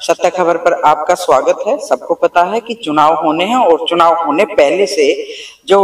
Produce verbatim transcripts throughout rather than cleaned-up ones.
सत्य खबर पर आपका स्वागत है। सबको पता है कि चुनाव होने हैं और चुनाव होने पहले से जो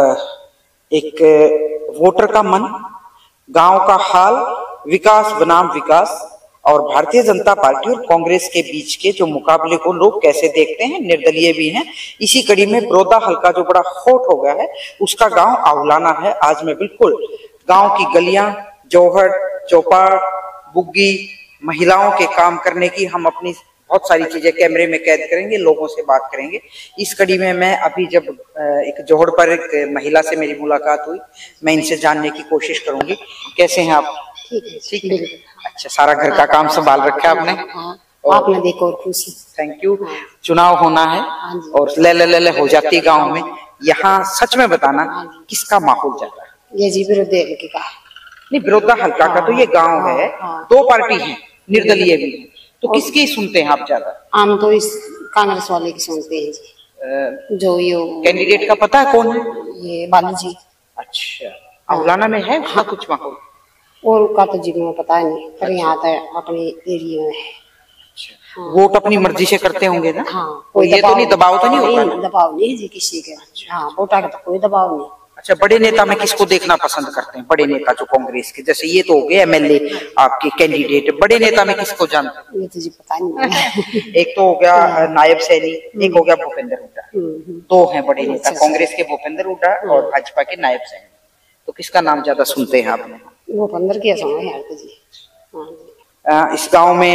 एक वोटर का मन, गांव का हाल, विकास बनाम विकास और भारतीय जनता पार्टी और कांग्रेस के बीच के जो मुकाबले को लोग कैसे देखते हैं, निर्दलीय भी हैं। इसी कड़ी में बरोदा हल्का जो बड़ा हॉट हो गया है, उसका गांव आउलाना है। आज मैं बिल्कुल गांव की गलियां, जोहड़, चौपाड़, बुग्गी, महिलाओं के काम करने की हम अपनी बहुत सारी चीजें कैमरे में कैद करेंगे, लोगों से बात करेंगे। इस कड़ी में मैं अभी जब एक जोहड़ पर एक महिला से मेरी मुलाकात हुई, मैं इनसे जानने की कोशिश करूंगी। कैसे हैं आप? ठीक है, ठीक है। अच्छा, सारा घर का काम संभाल रखा है आपने? हाँ, आपने देखो और खुश। Thank you. चुनाव होना है और ले ले ले ले हो जाती है गाँव में। यहाँ सच में बताना किसका माहौल जाता है? ये जी विरोधी हल्के का। नहीं, बरोदा हल्का का तो ये गांव है, दो पार्टी है, निर्दलीय भी है, तो किसकी सुनते हैं आप ज्यादा? हम तो इस कांग्रेस वाले की सुनते हैं जी। आ, जो ये कैंडिडेट का पता है कौन है? ये बालू जी। अच्छा, आउलाना में है उसका कुछ माहौल? और का तो जी मुझे पता नहीं, पर यहाँ तो अपने एरिया में है। अच्छा, वोट अपनी मर्जी से करते होंगे ना? हाँ, कोई ये तो नहीं, दबाव तो नहीं होता? दबाव नहीं जी किसी के। हाँ, वोट का तो कोई दबाव नहीं। अच्छा, बड़े नेता में किसको देखना पसंद करते हैं? बड़े नेता जो कांग्रेस के, जैसे ये तो हो गए एमएलए आपके कैंडिडेट, बड़े नेता में किसको जानते हैं? ये तो जी पता नहीं। एक तो हो गया नायब सैनी, एक हो गया भूपेंद्र हुड्डा, दो हैं बड़े नेता, कांग्रेस के भूपेंद्र हुड्डा और भाजपा के नायब सैनी। तो किसका नाम ज्यादा सुनते हैं आपने? भूपेंद्र की सुना है तो जी। आ, इस गांव में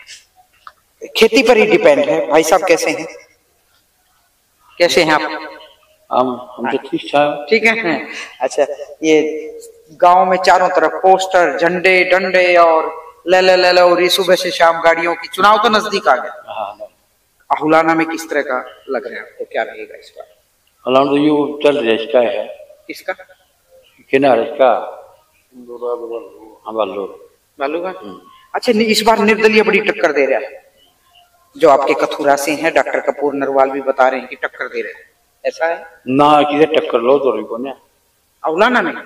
खेती पर ही डिपेंड है। भाई साहब कैसे हैं? कैसे हैं आप? हम हम तो ठीक ठाक। ठीक है। अच्छा, ये गांव में चारों तरफ पोस्टर, झंडे, डंडे और ले ले ले और ये सुबह से शाम गाड़ियों की, चुनाव तो नजदीक आ गया। आहुलाना में किस तरह का लग रहा है आपको? क्या रहेगा इस बार? आहुलाना तो यू चल रहा है, इसका है। किसका? किनारे इसका बालू बालूगा। अच्छा, इस बार निर्दलीय बड़ी टक्कर दे रहा है। जो आपके कथुरा से हैं, डॉक्टर कपूर नरवाल भी बता रहे हैं कि टक्कर दे रहे हैं, ऐसा है ना? किसे टक्कर लो तो को ने आउलाना में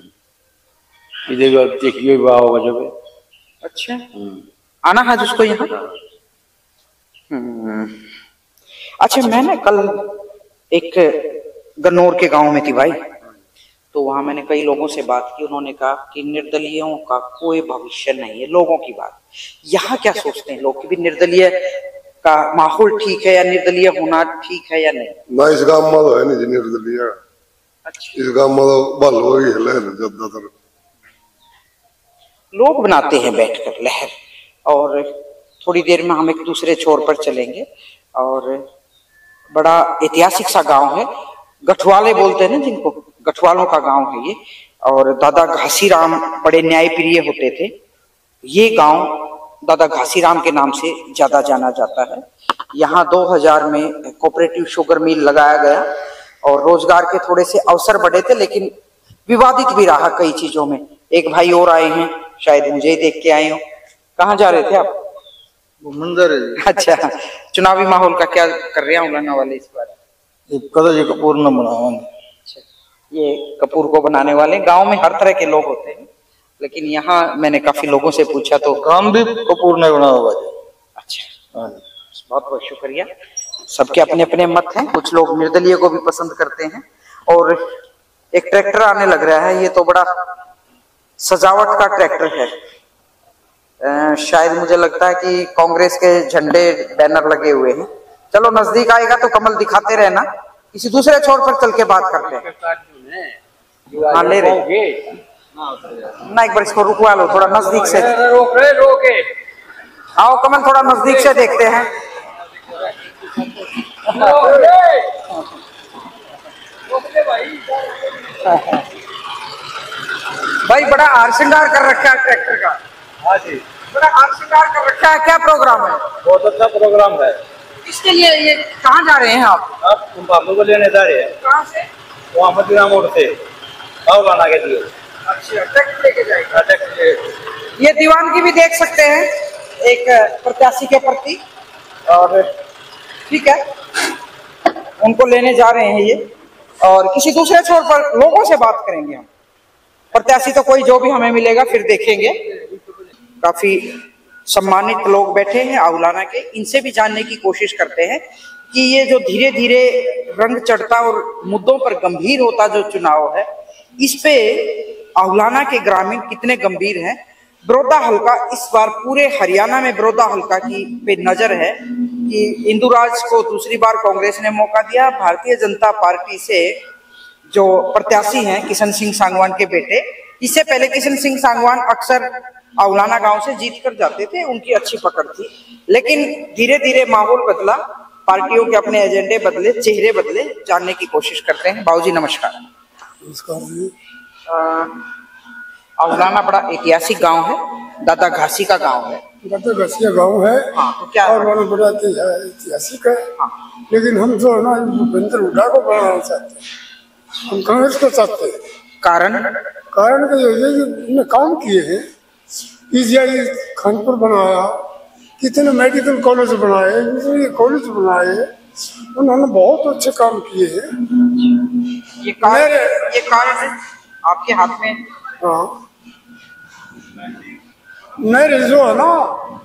इधर देखिए होगा जब। अच्छा, आना है जिसको यहाँ। अच्छा, मैंने कल एक गन्नौर के गांव में थी भाई, तो वहां मैंने कई लोगों से बात की। उन्होंने कहा कि निर्दलीयों का कोई भविष्य नहीं है। लोगों की बात, यहाँ क्या सोचते हैं लोग कि भी निर्दलीय का माहौल ठीक है या निर्दलीय होना ठीक है या नहीं? ना, इस गांव में तो है नहीं निर्दलीय। अच्छा, इस गांव में तो बालू ही है ज्यादातर। लोग बनाते हैं बैठकर लहर, और थोड़ी देर में हम एक दूसरे छोर पर चलेंगे। और बड़ा ऐतिहासिक सा गांव है, गठवाले बोलते हैं ना जिनको, गठवालों का गांव है ये। और दादा घासीराम बड़े न्यायप्रिय होते थे। ये गांव दादा घासीराम के नाम से ज्यादा जाना जाता है। यहाँ दो हज़ार में कोऑपरेटिव शुगर मिल लगाया गया और रोजगार के थोड़े से अवसर बढ़े थे, लेकिन विवादित भी रहा कई चीजों में। एक भाई और आए हैं, शायद मुझे ही देख के आए हो। कहाँ जा रहे थे आप? मंदिर। अच्छा, चुनावी माहौल का क्या कर रहे हैं उलाना वाले इस बार? ये कपूर न बनाओ। अच्छा, ये कपूर को बनाने वाले। गांव में हर तरह के लोग होते हैं, लेकिन यहाँ मैंने काफी लोगों से पूछा तो काम भी कपूर ने बना हुआ है। अच्छा, बहुत बहुत शुक्रिया। सबके अपने अपने मत हैं। कुछ लोग निर्दलीय को भी पसंद करते हैं। और एक ट्रैक्टर आने लग रहा है, ये तो बड़ा सजावट का ट्रैक्टर है। आ, शायद मुझे लगता है कि कांग्रेस के झंडे, बैनर लगे हुए हैं। चलो, नजदीक आएगा तो कमल दिखाते रहना। किसी दूसरे छोर पर चल के बात करते हैं। हाँ, ले रहे ना, एक बार इसको रुकवा लो थोड़ा नजदीक से। रोक रहे रोके। आओ कमल, थोड़ा नजदीक से देखते हैं। भाई, बड़ा हार श्रृंगार कर रखा है ट्रैक्टर का। हाँ जी, बड़ा हार श्रृंगार कर रखा है। क्या प्रोग्राम है? बहुत अच्छा प्रोग्राम है। इसके लिए ये कहाँ जा रहे हैं आप? आप तुम बाबू को लेने जा रहे हैं? कहाँ से? वहाँ मदीना मोड़ से आउलाना के लिए। अच्छा, ट्रैक्टर लेके जाएगा। ट्रैक्टर ये दीवानगी भी देख सकते हैं एक प्रत्याशी के प्रति। और ठीक है, उनको लेने जा रहे हैं ये। और किसी दूसरे छोर पर लोगों से बात करेंगे हम। प्रत्याशी तो कोई जो भी हमें मिलेगा फिर देखेंगे। काफी सम्मानित लोग बैठे हैं औलाना के, इनसे भी जानने की कोशिश करते हैं कि ये जो धीरे धीरे रंग चढ़ता और मुद्दों पर गंभीर होता जो चुनाव है, इस पे औलाना के ग्रामीण कितने गंभीर हैं। बड़ौदा हल्का इस बार पूरे हरियाणा में बड़ौदा हल्का की पे नजर है कि इंदुराज को दूसरी बार कांग्रेस ने मौका दिया। भारतीय जनता पार्टी से जो प्रत्याशी हैं किशन सिंह सांगवान के बेटे, इससे पहले किशन सिंह सांगवान अक्सर औलाना गांव से जीत कर जाते थे, उनकी अच्छी पकड़ थी। लेकिन धीरे धीरे माहौल बदला, पार्टियों के अपने एजेंडे बदले, चेहरे बदले। जानने की कोशिश करते हैं। बाबूजी नमस्कार। नमस्कार जी। औलाना बड़ा ऐतिहासिक गांव है, दादा घासी का गांव है। दादा घासी का गाँव है। हाँ, तो क्या और बड़ा बड़ा ऐतिहासिक है। हाँ। लेकिन हम जो है ना भूपेंद्र हुड्डा को बनाना चाहते हैं, हम कांग्रेस को चाहते हैं। कारण कारण का ये है कि उन्होंने काम किए हैं, पीजीआई खानपुर बनाया, कितने मेडिकल कॉलेज बनाए, इंजीनियरिंग कॉलेज बनाए, उन्होंने बहुत अच्छे काम किए हैं। ये कारण ये कारण है आपके हाथ में। हाँ, मेरे जो है ना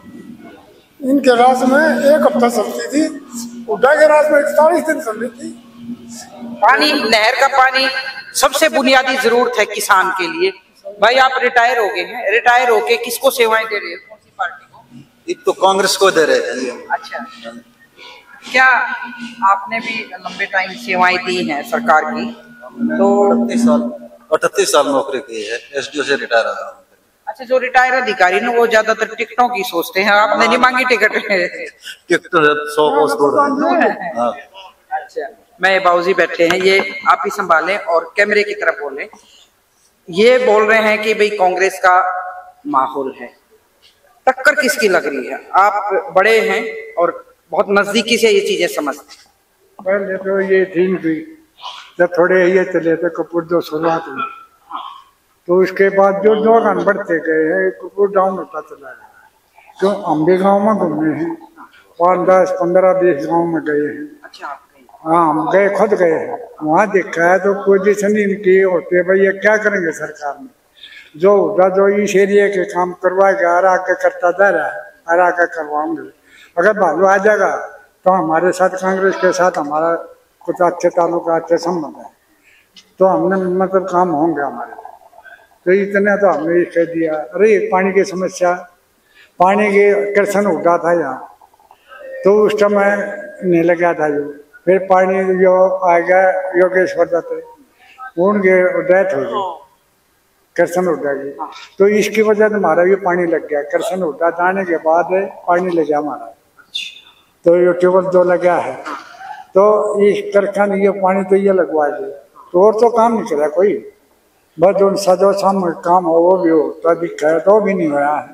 इनके राज में एक हफ्ता चलती थी, हुड्डा के राज में इकतालीस दिन चल रही थी। पानी, नहर का पानी सबसे बुनियादी जरूरत है किसान के लिए। भाई आप रिटायर हो गए हैं, रिटायर होके किसको सेवाएं दे रहे हैं, कौन सी पार्टी को? एक तो कांग्रेस को दे रहे हैं। अच्छा, क्या आपने भी लंबे टाइम सेवाएं दी हैं सरकार की? तो अड़तीस साल अड़तीस साल नौकरी की है, एसडीओ से रिटायर आया। अच्छा, जो रिटायर अधिकारी ना वो ज्यादातर टिकटों की सोचते हैं, आपने नहीं मांगी टिकट? टिकट सौ कोस दूर है। हाँ। अच्छा, मैं बाबूजी बैठे हैं, ये आप ही संभालें और कैमरे की तरफ बोलें। ये बोल रहे हैं कि भाई कांग्रेस का माहौल है, टक्कर किसकी लग रही है? आप बड़े हैं और बहुत नजदीकी से ये चीजें समझते हैं। पहले तो ये दिन हुई जब थोड़े ये चले थे कपूर जो शुरुआत हुई, तो उसके बाद जो दौरान बढ़ते गए हैं कपूर डाउन होता चला गया। तो हम भी गाँव में घूमे हैं, पाँच दस पंद्रह बीस गाँव में गए हैं। अच्छा, हाँ, हम गए, खुद गए हैं, वहाँ देखा है तो पोजीशन इनकी होते भाई ये क्या करेंगे सरकार में। जो होगा जो इस एरिया के काम करवाएगा और आगे करता जा रहा है और आगे करवाएंगे। अगर भालू आ जाएगा तो हमारे साथ कांग्रेस के साथ हमारा कुछ अच्छे ताल्लुक अच्छे संबंध है, तो हमने मतलब काम होंगे हमारे। तो इतने तो हमने ये कह दिया। अरे पानी की समस्या, पानी के कृष्ण हुड्डा था यहाँ, तो उस समय नहीं लगा था जो, फिर पानी जो आ गया योगेश्वर दत्त, उनके डेथ हो गई कृष्ण हुड्डा की। तो इसकी वजह से हमारा ये पानी लग गया। कृष्ण हुड्डा जाने के बाद पानी लग गया हमारा, तो ये ट्यूबवेल जो लगा है, तो इस तरह ये पानी तो ये लगवा दिए, तो और तो काम नहीं करा कोई, बस जो सजो शाम काम हो वो भी हो तो दिखा है, तो भी नहीं हुआ है।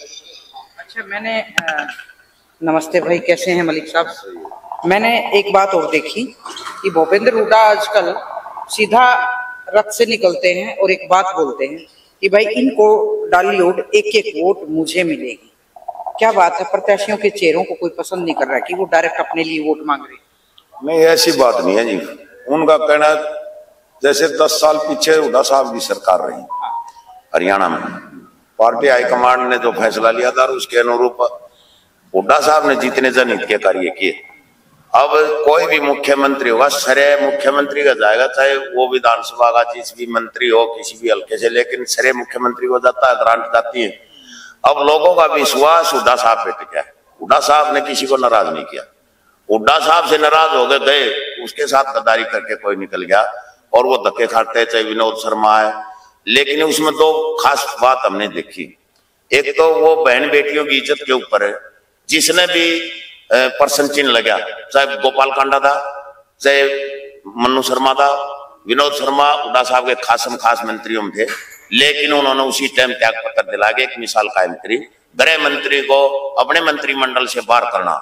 अच्छा, मैंने आ, नमस्ते भाई, कैसे हैं मलिक साहब? मैंने एक बात और देखी कि भूपेंद्र हुड्डा आजकल सीधा रथ से निकलते हैं और एक बात बोलते हैं कि भाई इनको डाली वोट, एक एक वोट मुझे मिलेगी। क्या बात है, प्रत्याशियों के चेहरों को कोई पसंद नहीं कर रहा कि वो डायरेक्ट अपने लिए वोट मांग रहे? नहीं, ऐसी बात नहीं है जी। उनका कहना जैसे दस साल पीछे हुड्डा साहब की सरकार रही हरियाणा में, पार्टी हाईकमांड ने जो फैसला लिया था उसके अनुरूप हुड्डा साहब ने जितने जनहित के कार्य किए। अब कोई भी मुख्यमंत्री होगा, श्रेय मुख्यमंत्री का जाएगा, चाहे वो विधानसभा का जिस भी मंत्री हो किसी भी हल्के से, लेकिन श्रेय मुख्यमंत्री को जाता है, ग्रांट जाती है। अब लोगों का विश्वास हुड्डा साहब पे टिका है। हुड्डा साहब ने किसी को नाराज नहीं किया। हुड्डा साहब से नाराज हो गए गए, उसके साथ गद्दारी करके कोई निकल गया और वो धक्के खाते, चाहे विनोद शर्मा है। लेकिन उसमें दो खास बात हमने देखी। एक तो वो बहन बेटियों की इज्जत के ऊपर है, जिसने भी प्रश्न चिन्ह लगा, चाहे गोपाल कांडा था, चाहे मन्नू शर्मा था, विनोद शर्मा हुड्डा साहब के खासम खास मंत्रियों में थे, लेकिन उन्होंने उसी टाइम त्याग पत्र दिला के एक मिसाल कायम करी। गृह मंत्री को अपने मंत्रिमंडल से बाहर करना,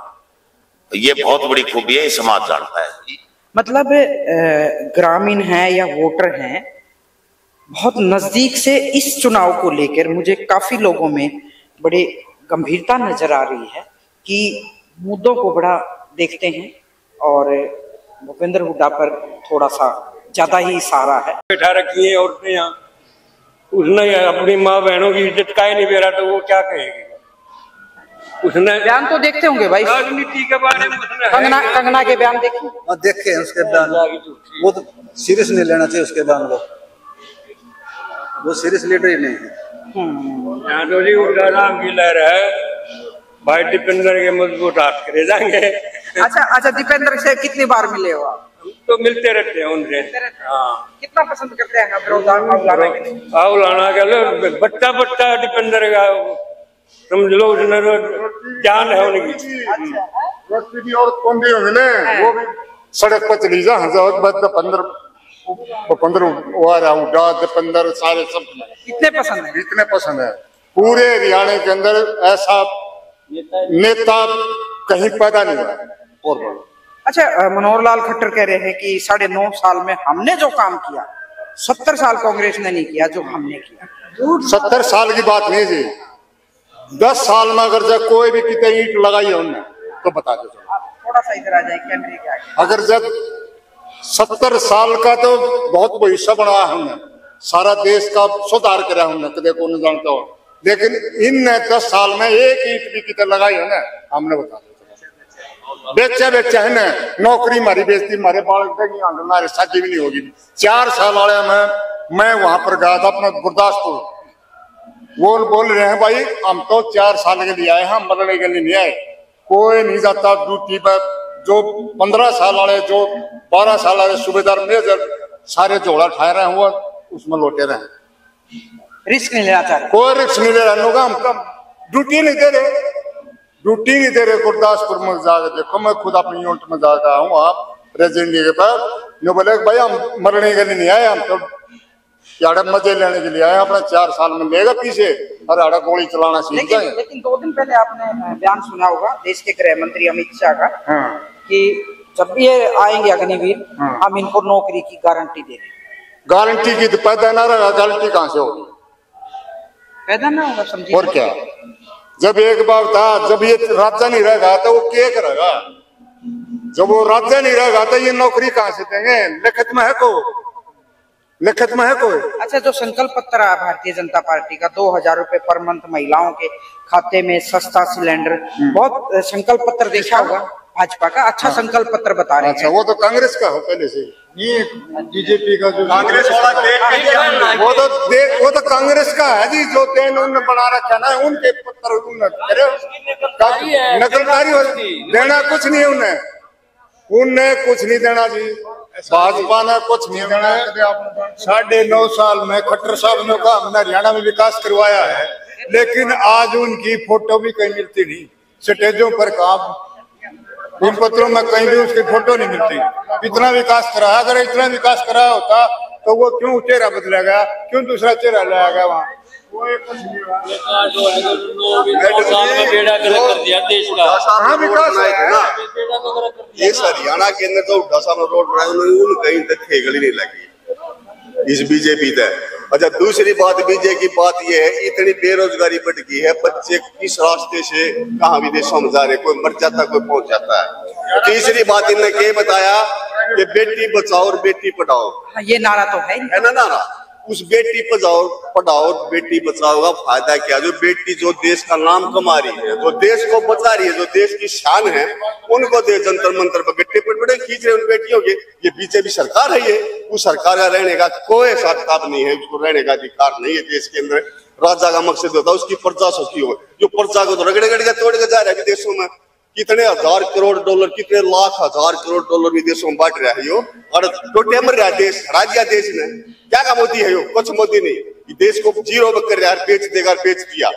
ये बहुत बड़ी खूबी है, समाज जानता है। मतलब ग्रामीण है या वोटर हैं, बहुत नजदीक से इस चुनाव को लेकर मुझे काफी लोगों में बड़ी गंभीरता नजर आ रही है कि मुद्दों को बड़ा देखते हैं और भूपेंद्र हुड्डा पर थोड़ा सा ज्यादा ही इशारा है। बैठा रखी है औरतें यहाँ, उसने अपनी माँ बहनों की इज्जत का ही नहीं दे रहा, तो वो क्या कहेगी? उसने बयान तो देखते होंगे भाई, राजनीति के बारे में उसने कंगना कंगना के बयान देखे? हाँ, देखे हैं उसके बयान, वो तो सीरियस नहीं लेना चाहिए उसके बयान को, वो सीरियस लीडर ही नहीं है। यहाँ तो जी उड़ाराम की लहर है भाई, दीपेंद्र के मजबूत हाथ करे जाएंगे। अच्छा अच्छा, दीपेंद्र से कितनी बार मिले हो आप? तो मिलते रहते हैं उनसे। हाँ, कितना पसंद करते हैं आप औलाना के? औलाना के लोग बच्चा बच्चा दीपेंद्र का समझ लो, उसने जान है उनकी। रोटी भी और कौन भी मिले, वो भी सड़क पर चली जा हजार पंद्रह पंद्रह वो आ रहा उड़ा दीपेंद्र सारे सब इतने पसंद है, इतने पसंद है। पूरे हरियाणा के अंदर ऐसा नेता कहीं पैदा नहीं हुआ। और अच्छा, मनोहर लाल खट्टर कह रहे हैं कि साढ़े नौ साल में हमने जो काम किया सत्तर साल कांग्रेस ने नहीं किया जो हमने किया। सत्तर साल की बात नहीं जी, दस साल में अगर जब कोई भी कितने ईंट लगाई है उनने तो बता दो। थोड़ा सा इधर आ जाए कैमरे के आगे। अगर जब सत्तर साल का तो बहुत भविष्य बनाया हमने, सारा देश का सुधार करा हमने, कदे को नहीं जानता हो, लेकिन इन दस साल में एक ईंट भी कितने लगाई है ना हमने बता दो। बेचे बेचे है ना, नौकरी मारी बेचती, मारे बालक हमारे शादी भी नहीं होगी। चार साल वाले में मैं वहां पर गया था अपना गुरदासपुर, वो बोल रहे हैं भाई हम तो चार साल के लिए आए, हम मरने के लिए नहीं आए। कोई नहीं जाता ड्यूटी पर, जो पंद्रह साल वाले जो बारह साल वाले सूबेदार मेजर सारे जोड़ा ठहर रहे हैं, वो उसमें लौटे रहे, रिस्क नहीं लेना चाह रहे, कोई रिस्क नहीं ले रहे। लोग हम ड्यूटी नहीं दे रहे, ड्यूटी नहीं दे रहे। गुरदासपुर में जाकर देखो, मैं खुद अपनी यूनिट में जाकर हूँ आप प्रेसिडेंट के पास, जो बोले भाई हम मरने के लिए नहीं आए, हम तो यार मजे लेने के लिए आए, अपना चार साल में लेगा पीछे और आड़ा गोली चलाना सीख लेकिन, जाए। लेकिन दो दिन पहले आपने बयान सुना होगा देश के गृह मंत्री अमित शाह का, हाँ। कि जब भी ये आएंगे अग्निवीर, हाँ। हम इनको नौकरी की गारंटी दे रहे हैं। गारंटी की तो पैदा ना रहा, गारंटी कहाँ से होगी? पैदा ना होगा, समझिए। और क्या, जब एक बार था जब ये राज्य नहीं रहेगा तो वो क्या करेगा? जब वो राज्य नहीं रहेगा तो ये नौकरी कहाँ से देंगे? लिखित में है को लिखित में है कोई? अच्छा, जो संकल्प पत्र है भारतीय जनता पार्टी का, दो हजार रुपए पर मंथ महिलाओं के खाते में, सस्ता सिलेंडर, बहुत संकल्प पत्र देखा होगा भाजपा का, अच्छा हाँ। संकल्प पत्र बता रहे हैं। अच्छा, वो तो कांग्रेस का हो पहले से, ये बीजेपी का जो कांग्रेस वाला देख, वो तो देख वो तो कांग्रेस का है जी, जो तेन उन्होंने बना रखा ना, उनके पत्र नकलकारी हो, देना कुछ नहीं उन्हें, उन्हें कुछ नहीं देना जी, भाजपा ने कुछ नहीं देना। साढ़े नौ साल में खट्टर साहब ने कहा हमने हरियाणा में विकास करवाया है, लेकिन आज उनकी फोटो भी कहीं मिलती नहीं, स्टेजों पर काम, इन पत्रों में कहीं भी उसकी फोटो नहीं मिलती। इतना विकास कराया, अगर इतना विकास कराया होता तो वो क्यों चेहरा बदलेगा, क्यों दूसरा चेहरा लाया गया वहाँ? इस हरियाणा के अंदर जो दस साल रोड बनाए उन कहीं तक गली नहीं लगी इस बीजेपी तक। अच्छा, दूसरी बात बीजेपी की बात यह है, इतनी बेरोजगारी बढ़ गई है, बच्चे किस रास्ते से कहाँ विदेशों में जा रहे, कोई मर जाता कोई पहुंच जाता है। तीसरी बात इन्होंने क्या बताया कि बेटी बचाओ और बेटी पढ़ाओ, ये नारा तो है है ना नारा, उस बेटी पढ़ाओ पढ़ाओ बेटी बचाओ का फायदा क्या? जो बेटी जो देश का नाम कमा रही है, जो देश को बचा रही है, जो देश की शान है, उनको दे जंतर मंतर पर गट्टे पर बड़े खींच रहे उन बेटियों के। ये बीजेपी सरकार है, ये उस सरकार का रहने का कोई सरकार नहीं है, उसको रहने का अधिकार नहीं है देश के अंदर। राजा का मकसद होता है उसकी प्रजा सुखी हो, जो प्रजा को तो रगड़े गड़े तोड़ के जा रहा है विदेशों में, कितने हजार करोड़ डॉलर, कितने लाख हजार करोड़ डॉलर विदेशों में बांट रहा है यो, और टोटे मर रहा है देश, हरा दिया देश ने। क्या का मोदी है यो? कुछ मोदी नहीं, देश को जीरो कर रहा है, बेच देगा, बेच दिया।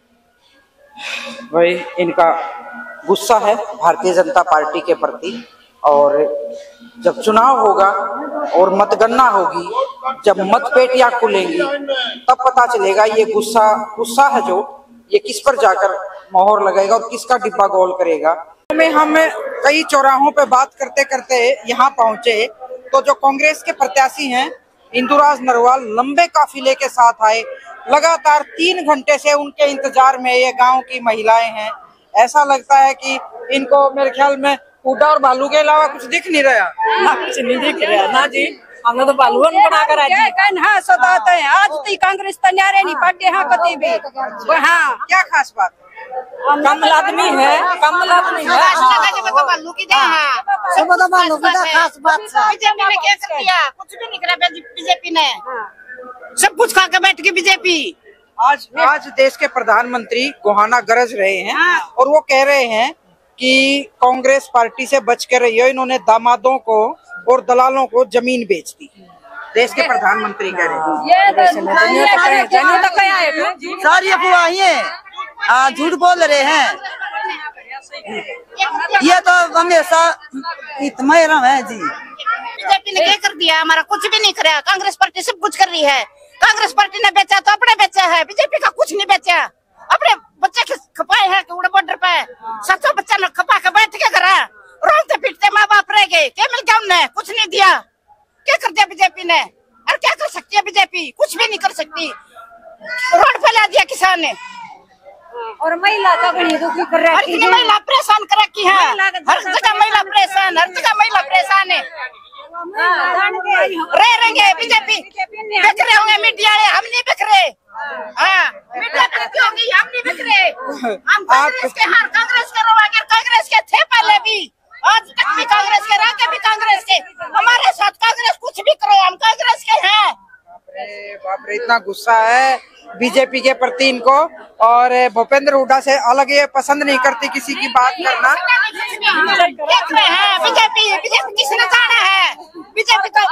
भाई इनका गुस्सा है भारतीय जनता पार्टी के प्रति, और जब चुनाव होगा और मतगणना होगी, जब मतपेटियां खुलेंगी, तब पता चलेगा ये गुस्सा गुस्सा है जो ये किस पर जाकर मोहर लगाएगा और किसका डिब्बा गोल करेगा। में हम कई चौराहों पे बात करते करते यहाँ पहुंचे तो जो कांग्रेस के प्रत्याशी हैं इंदुराज नरवाल लंबे काफिले के साथ आए। लगातार तीन घंटे से उनके इंतजार में ये गांव की महिलाएं हैं। ऐसा लगता है कि इनको मेरे ख्याल में हुड्डा और भालू के अलावा कुछ दिख नहीं रहा। ना कुछ नहीं दिख रहा ना जी, हमने तो बालून बना कर आज हाँ सदाते हैं। आज तो कांग्रेस तो न्यारे नहीं पाटे हाँ कती भी। हाँ क्या खास बात है? कमल आदमी है, कमल आदमी है। भालू की सुबह तो भालू की खास बात है। बीजेपी ने क्या कर दिया? कुछ भी नहीं करा बीजेपी ने, सब कुछ खा के बैठ गई बीजेपी। आज आज देश के प्रधानमंत्री गोहाना गरज रहे हैं और वो कह रहे हैं कि कांग्रेस पार्टी से बच कर रही हो, इन्होंने दामादों को और दलालों को जमीन बेच दी। देश के प्रधानमंत्री कह रहे हैं सारी अफवाहें हैं, झूठ बोल रहे हैं। ये तो हमेशा इतना है जी। बीजेपी ने क्या कर दिया? हमारा कुछ भी नहीं करा। कांग्रेस पार्टी सब कुछ कर रही है। कांग्रेस पार्टी ने बेचा तो अपने बेचा है, बीजेपी का कुछ नहीं बेचा। अपने बच्चे खपाए हैं बॉर्डर पे, सत्तर बच्चा ने खपा के बैठ के घर रोते पीटते माँ बाप रह गए। क्या मिल गया? उन्हें कुछ नहीं दिया। क्या कर दिया बीजेपी ने? और क्या कर सकती है बीजेपी? कुछ भी नहीं कर सकती। रोड पे ला दिया किसान ने, और महिला का बड़ी दुखी कर रखी है। महिला परेशान कर रखी है, हर जगह महिला परेशान, हर जगह महिला परेशान है। रह रहेंगे बीजेपी बिखरे होंगे मीडिया वाले, हम नहीं बिखरे। हाँ, मीडिया बिखरी होगी, हम नहीं बिखरे। हम कांग्रेस के, हर कांग्रेस के रवागे कांग्रेस के थे पहले भी, आज तक भी कांग्रेस के, रह के भी कांग्रेस के। हमारे साथ कांग्रेस कुछ भी करो, हम कांग्रेस के हैं। बाप रे, इतना गुस्सा है बीजेपी के प्रति इनको। और भूपेंद्र हुड्डा से अलग ये पसंद नहीं करती किसी की बात करना। देख रहे हैं बीजेपी, बीजेपी किसने जाना है? बीजेपी तो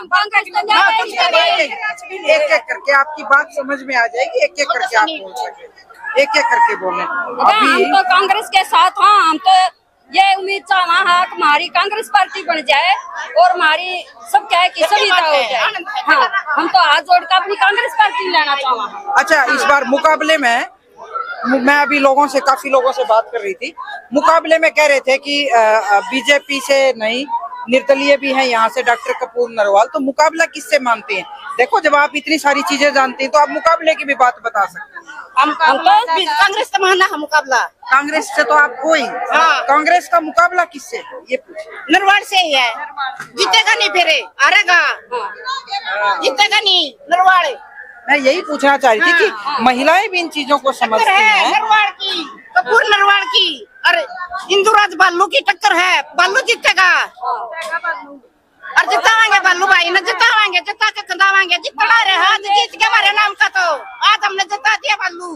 एक एक करके आपकी बात समझ में आ जाएगी, एक एक करके आप बोल सके, एक एक करके बोले। अभी हम तो कांग्रेस के साथ हाँ, हम तो ये उम्मीद चाहना है कि हमारी कांग्रेस पार्टी बन जाए और हमारी सब क्या है कि सुविधा हो जाए। हाँ, हम तो हाथ जोड़कर अपनी कांग्रेस पार्टी लेना चाहना। अच्छा, इस बार मुकाबले में मैं अभी लोगों से, काफी लोगों से बात कर रही थी, मुकाबले में कह रहे थे कि बीजेपी से नहीं, निर्दलीय भी हैं यहाँ से डॉक्टर कपूर नरवाल, तो मुकाबला किससे मानते हैं? देखो, जब आप इतनी सारी चीजें जानती हैं तो आप मुकाबले की भी बात बता सकते हैं। हम कांग्रेस से माना है मुकाबला। कांग्रेस से तो आप कोई, हाँ। कांग्रेस का मुकाबला किससे है ये पूछे? नरवाल से ही है। जीतेगा नहीं, फिर हारेगा, जीतेगा नहीं नरवाल। मैं यही पूछना चाह रही थी कि महिलाएं भी इन चीजों को समझती हैं। नरवाल की, कपूर नरवाल की, अरे इंदुराज बालू की टक्कर है। बालू जीतेगा और जितावांगे, बालू भाई ने जितावांगे, जिता के खंदावांगे। जितना रहे हाथ जीत के हमारे नाम का, तो आज हमने जिता दिया बालू।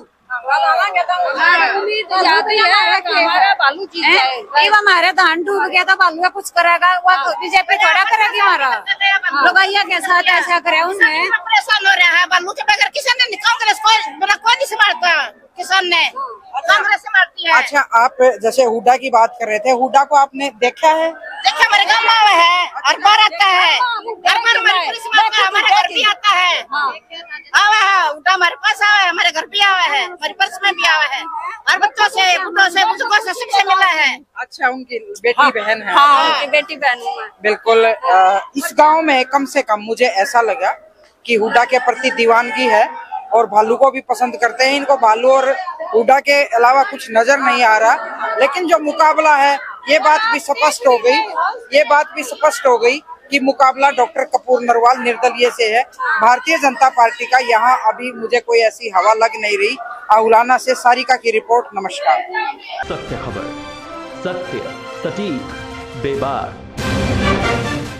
हमारे धान डूब गया था, बालू कुछ करेगा, वो बीजेपी थोड़ा करेगी। हमारा लोगैया के साथ ऐसा करे, उन्हें परेशान हो रहा है। बालू के बगैर किसान ने, कांग्रेस को कोई नहीं संभालता, किसान ने कांग्रेस संभालती है। अच्छा, आप जैसे हुड्डा की बात कर रहे थे, हुड्डा को आपने देखा है? देखा, हमारे गाँव में आवा है, हर बार आता है, हर बार हमारे पुलिस में हमारे घर भी आता है। आवा है हुड्डा, हमारे पास आवा है, हमारे घर भी आवा है, हमारे पर्स में भी आवा है, और बच्चों से, बुढ़ों से, बुजुर्गों से सबसे मिला है। अच्छा, उनकी बेटी बहन है? हाँ, उनकी बेटी बहन है। बिल्कुल। इस गाँव में कम से कम मुझे ऐसा लगा कि हुड्डा के प्रति दीवानगी है और भालू को भी पसंद करते हैं। इनको भालू और हुड्डा के अलावा कुछ नजर नहीं आ रहा। लेकिन जो मुकाबला है, ये बात भी स्पष्ट हो गई, ये बात भी स्पष्ट हो गई कि मुकाबला डॉक्टर कपूर नरवाल निर्दलीय से है। भारतीय जनता पार्टी का यहाँ अभी मुझे कोई ऐसी हवा लग नहीं रही। आउलाना से सारिका की रिपोर्ट। नमस्कार। सत्य खबर, सत्य, सटीक, बेबाक।